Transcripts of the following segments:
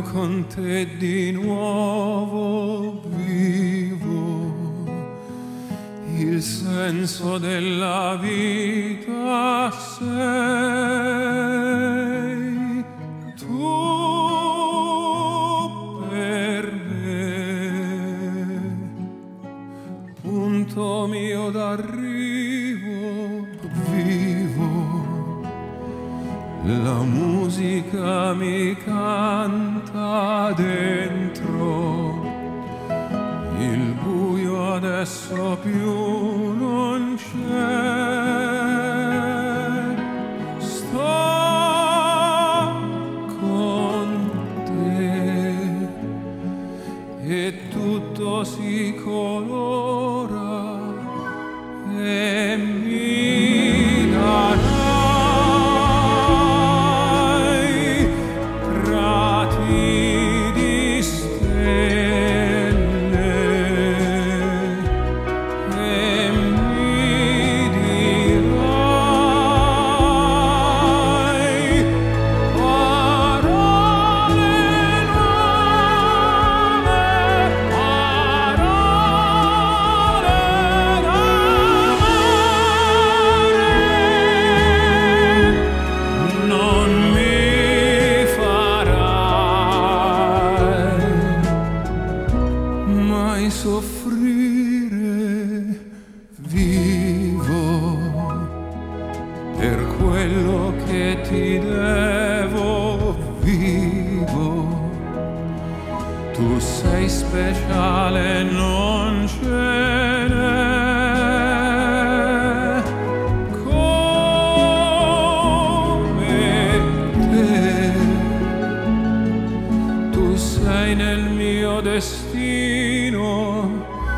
con te di nuovo vivo, il senso della vita sei tu per me, punto mio d'arrivo vivo. La musica mi canta dentro, il buio adesso più non c'è. Sto con te e tutto si colora e mi darà ti devo vivo, tu sei speciale, non ce n'è come te, tu sei nel mio destino,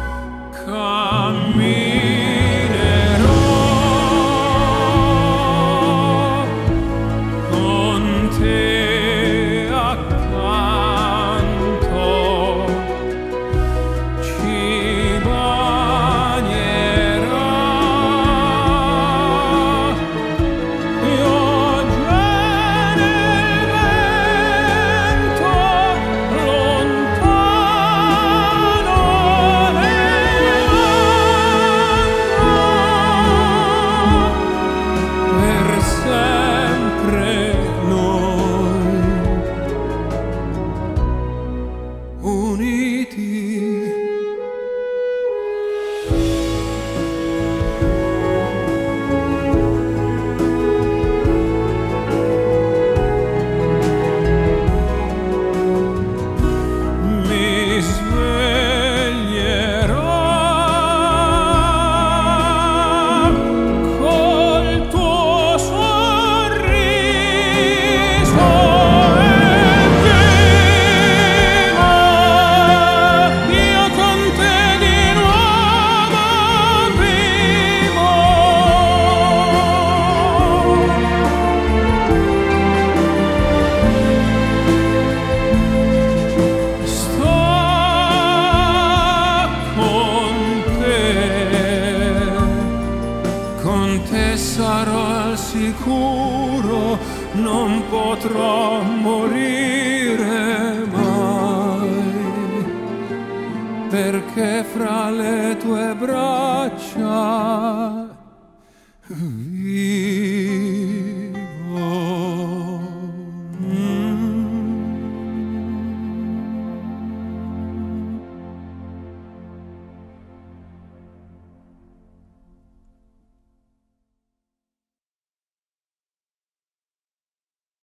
non potrò morire mai, perché fra le tue braccia vivo.